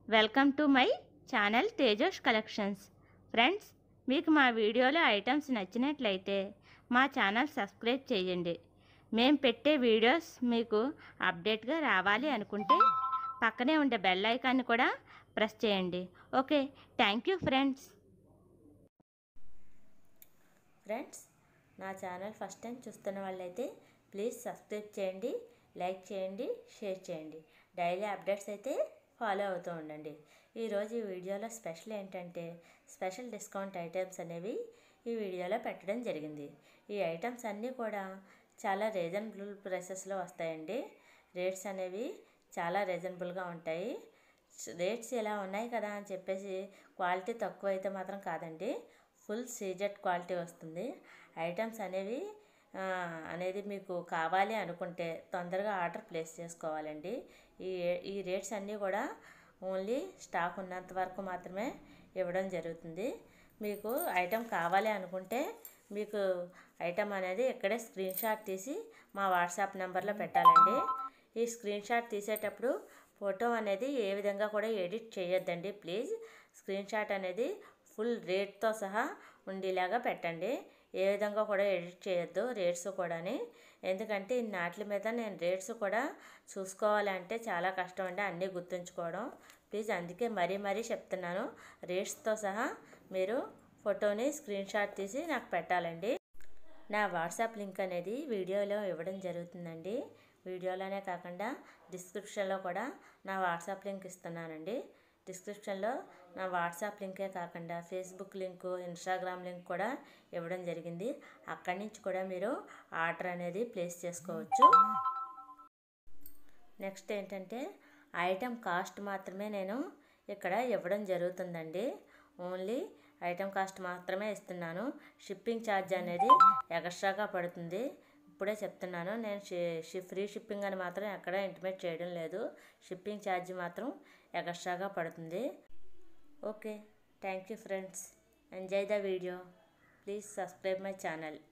Welcome to my channel Tejosh collections. Friends, మీకు మా వీడియోలో ఐటమ్స్ నచ్చినట్లయితే మా ఛానల్ సబ్స్క్రైబ్ చేయండి. మేము పెట్టే వీడియోస్ మీకు అప్డేట్గా రావాలి అనుకుంటే పక్కనే ఉండే బెల్ ఐకాన్ని కూడా ప్రెస్ చేయండి. Okay, thank you friends. Friends, నా ఛానల్ ఫస్ట్ టైం చూస్తున్న వాళ్ళైతే ప్లీజ్ సబ్స్క్రైబ్ చేయండి, లైక్ చేయండి, షేర్ చేయండి. డైలీ అప్డేట్స్ అయితే ఫాలో అవుతూ ఉండండి. ఈరోజు ఈ వీడియోలో స్పెషల్ ఏంటంటే స్పెషల్ డిస్కౌంట్ ఐటమ్స్ అనేవి ఈ వీడియోలో పెట్టడం జరిగింది. ఈ ఐటమ్స్ అన్నీ కూడా చాలా రీజనబుల్ ప్రైసెస్లో వస్తాయండి. రేట్స్ అనేవి చాలా రీజనబుల్గా ఉంటాయి. రేట్స్ ఇలా ఉన్నాయి కదా అని చెప్పేసి క్వాలిటీ తక్కువ అయితే మాత్రం కాదండి, ఫుల్ సీజెడ్ క్వాలిటీ వస్తుంది. ఐటమ్స్ అనేది మీకు కావాలి అనుకుంటే తొందరగా ఆర్డర్ ప్లేస్ చేసుకోవాలండి. ఈ రేట్స్ అన్నీ కూడా ఓన్లీ స్టాక్ ఉన్నంత వరకు మాత్రమే ఇవ్వడం జరుగుతుంది. మీకు ఐటెం కావాలి అనుకుంటే మీకు ఐటెం అనేది ఇక్కడే స్క్రీన్ షాట్ తీసి మా వాట్సాప్ నెంబర్లో పెట్టాలండి. ఈ స్క్రీన్ షాట్ తీసేటప్పుడు ఫోటో అనేది ఏ విధంగా కూడా ఎడిట్ చేయొద్దండి. ప్లీజ్ స్క్రీన్ షాట్ అనేది ఫుల్ రేట్తో సహా ఉండేలాగా పెట్టండి. ఏ విధంగా కూడా ఎడిట్ చేయొద్దు రేట్స్ కూడాని. ఎందుకంటే వాటి మీద నేను రేట్స్ కూడా చూసుకోవాలంటే చాలా కష్టం అండి, అన్నీ గుర్తుంచుకోవడం. ప్లీజ్ అందుకే మరీ చెప్తున్నాను, రేట్స్తో సహా మీరు ఫోటోని స్క్రీన్ షాట్ తీసి నాకు పెట్టాలండి. నా వాట్సాప్ లింక్ అనేది వీడియోలో ఇవ్వడం జరుగుతుందండి. వీడియోలోనే కాకుండా డిస్క్రిప్షన్లో కూడా నా వాట్సాప్ లింక్ ఇస్తున్నానండి. డిస్క్రిప్షన్లో నా వాట్సాప్ లింకే కాకుండా ఫేస్బుక్ లింకు, ఇన్స్టాగ్రామ్ లింక్ కూడా ఇవ్వడం జరిగింది. అక్కడి నుంచి కూడా మీరు ఆర్డర్ అనేది ప్లేస్ చేసుకోవచ్చు. నెక్స్ట్ ఏంటంటే ఐటెం కాస్ట్ మాత్రమే నేను ఇక్కడ ఇవ్వడం జరుగుతుందండి. ఓన్లీ ఐటెం కాస్ట్ మాత్రమే ఇస్తున్నాను. షిప్పింగ్ ఛార్జ్ అనేది ఎక్స్ట్రాగా పడుతుంది. ఇప్పుడే చెప్తున్నాను, నేను ఫ్రీ షిప్పింగ్ అని మాత్రం ఎక్కడ ఇంటిమేట్ చేయడం లేదు. షిప్పింగ్ ఛార్జ్ మాత్రం ఎక్స్ట్రాగా పడుతుంది. Okay, thank you friends. Enjoy the video. Please subscribe my channel.